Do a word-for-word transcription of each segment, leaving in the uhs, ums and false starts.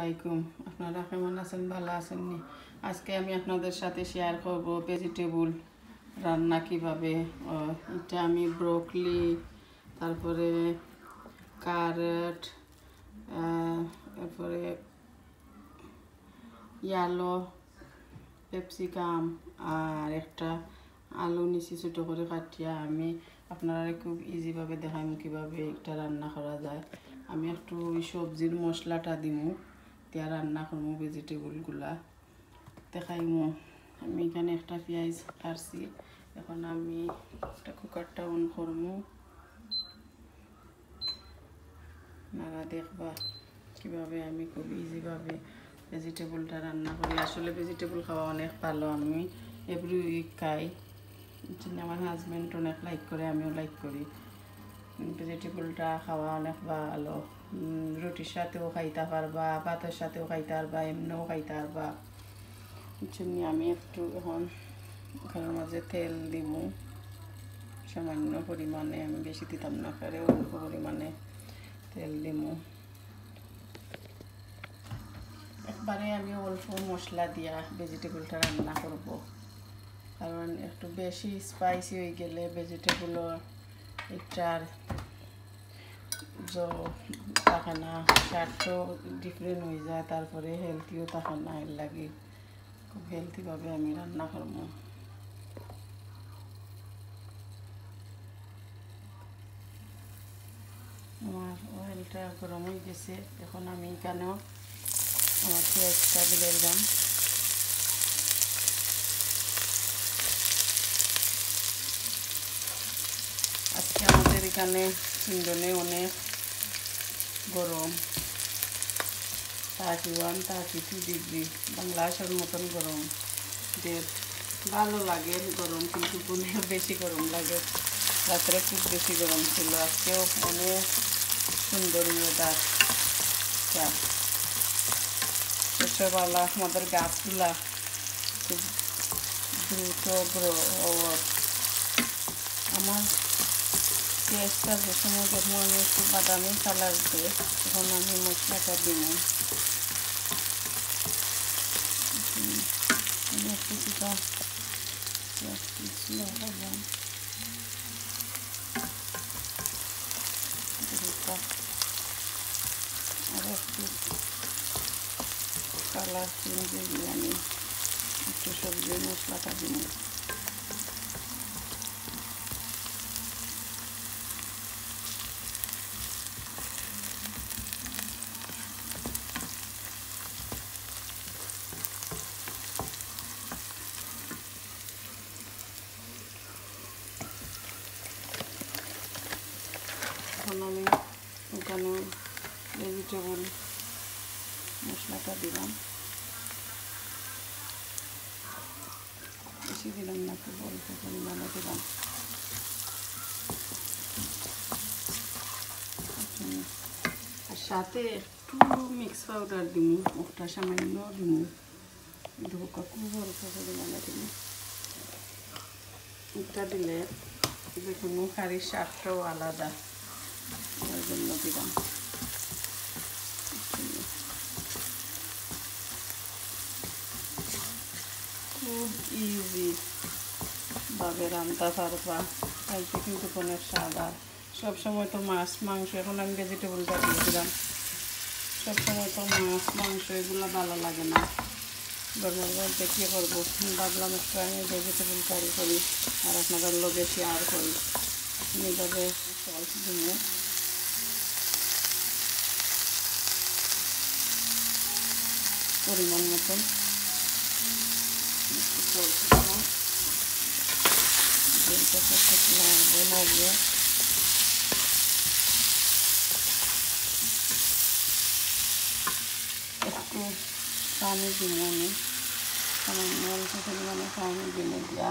আলাইকুম। আপনারা কেমন আছেন? ভালো আছেন নি? আজকে আমি আপনাদের সাথে শেয়ার করব ভেজিটেবল রান্না কিভাবে। এটা আমি ব্রোকলি, তারপরে ক্যারট, তারপরে ইয়ালো ক্যাপসিকাম আর একটা আলু নিচে ছোটো করে কাটিয়া আমি আপনারা খুব ইজিভাবে দেখাইম কীভাবে এটা রান্না করা যায়। আমি একটু ওই সবজির মশলাটা দিমু, দিয়া রান্না করবো ভেজিটেবলগুলা দেখাইমু। আমি এখানে একটা পেঁয়াজ কাটছি, এখন আমি একটা কুকারটা অন করবো, আপনারা দেখবা কীভাবে আমি খুব ইজিভাবে ভেজিটেবলটা রান্না করি। আসলে ভেজিটেবল খাওয়া অনেক ভালো, আমি এভরি উইক খাই। আমার হাজব্যান্ড অনেক লাইক করে, আমিও লাইক করি। ভেজিটেবলটা খাওয়া অনেক ভালো, রুটির সাথেও খাইতে পারবা, ভাতের সাথেও খাইতে পারবা, এমনিও খাইতে পারবা। জন্য আমি একটু এখন ওখানের মাঝে তেল দিব সামান্য পরিমাণে, আমি বেশি দিতাম না পারে, অল্প পরিমাণে তেল দিব। একবারে আমি অল্প মশলা দিয়া ভেজিটেবলটা রান্না করব, কারণ একটু বেশি স্পাইসি হয়ে গেলে ভেজিটেবলও একটার থাকে না, স্বাদটাও ডিফারেন্ট হয়ে যায়, তারপরে হেলথিও থাকে না। এর লাগে খুব হেলথিভাবে আমি রান্না করবো। আমার অয়েলটা গরম হয়ে গেছে, এখন আমি এখানেও আমার পেঁয়াজটা দিলে দিলাম। আজকে আমাদের এখানে ইন্ডোনে অনেক গরম, thirty one thirty two degree, বাংলাদেশের মতন গরম। যে ভালো লাগে গরম, কিন্তু অনেক বেশি গরম লাগে। রাত্রে খুব বেশি গরম ছিল, আজকেও অনেক সুন্দর ওয়েদার। ছোটবেলা আমাদের গাছগুলা খুব দ্রুত গ্রো। আমার পেঁয়াজটা যে সময় যখন আমি একটু বাদামি কালার দিয়ে, তখন আমি মশলাটা দিব। আমি একটু কিছুটা আর একটু কালার চেঞ্জ দিয়ে আমি একটু সবজির মশলাটা দিব। এখন আমি ওখানে ভেজিটেবল মশলাটা দিলাম, বেশি দিলাম না, খুব অল্প পরিমাণে দিলাম। আর সাথে একটু মিক্স পাউডার দিব, ওটা সামান্য দিব, ধোকা খুব অল্প পরিমাণে দিব। এটা দিলে যে কোনো কারির স্বাদটাও আলাদা, ওর জন্য দিলাম। খুব ইজি ভাবে রান্না পারবা, খাইতে কিন্তু অনেক স্বাদ। আর সবসময় তো মাছ মাংস, এখন আমি ভেজিটেবলটা দিয়ে দিলাম। সবসময় তো মাছ মাংস এগুলো ভালো লাগে না, গরমের মধ্যে কী করবো, ভাবলাম একটু আমি ভেজিটেবল কারি করি আর আপনাদের লোকে শেয়ার করি। এইভাবে সল্ট দিব, পরিমাণ মতন লাগবে লাগবে একটু পানি দিব, আমি সামান্য অল্প পরিমাণে পানি দিব, দিয়া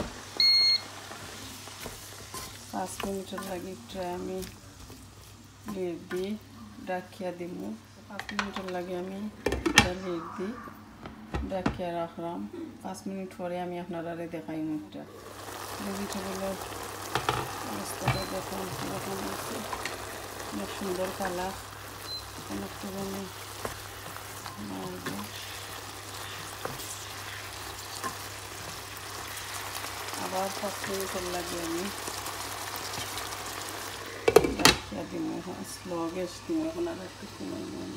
পাঁচ মিনিটের লাগে একটু আমি লেট দিই ডাকিয়া দিব। পাঁচ মিনিটের লাগে আমি এটা লেট দিই ডাকিয়া রাখলাম। পাঁচ মিনিট পরে আমি আপনারা দেখাই মুখটা ভেজিটেবলের অবস্থাটা দেখুন কীরকম হচ্ছে, অনেক সুন্দর কালার, অনেকটা জানি আর পাঁচ মিনিট লাগে আমি দিব স্লো গ্যাস দিব এখন আর একটু সময় নেব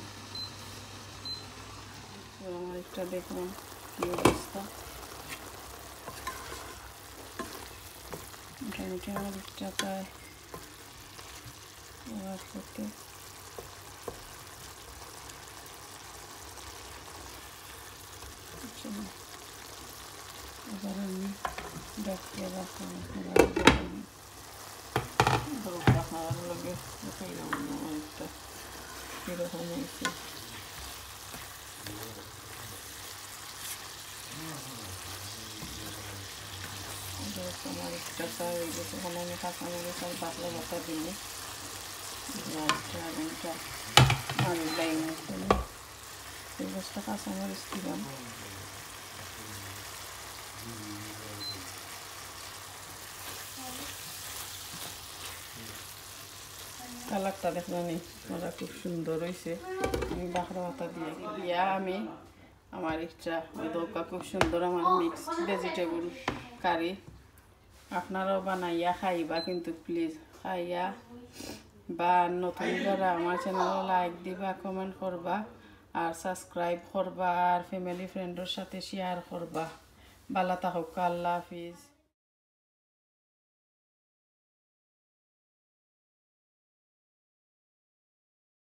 আমার একটা দেখলাম কি অবস্থা মোটামুটি আমার একটা প্রায় এবার থেকে এবার আমি ডাকিয়ে রাখলাম আপনার লগে দেখাইলাম আমার একটা কীরকম হয়েছে আমার একটা চাই হয়ে গেছে ওখানে আমি কাঁচামরিচ আর বাটলা বাটা দিলে আগুনটা আমি লাইনের জন্য এই গাছটা কাঁচামরিচ দিলাম কালারটা দেখলানি ওরা খুব সুন্দর হয়েছে আমি বাখরা পাতা দিয়ে দিয়া আমি আমার ইচ্ছা ওই দোকা খুব সুন্দর আমার মিক্স ভেজিটেবল কারি আপনারাও বানাইয়া খাইবা কিন্তু প্লিজ খাইয়া বা নতুন যারা আমার চ্যানেলে লাইক দিবা কমেন্ট করবা আর সাবস্ক্রাইব করবা আর ফ্যামিলি ফ্রেন্ডের সাথে শেয়ার করবা ভালো থাকুক আল্লাহ হাফিজ।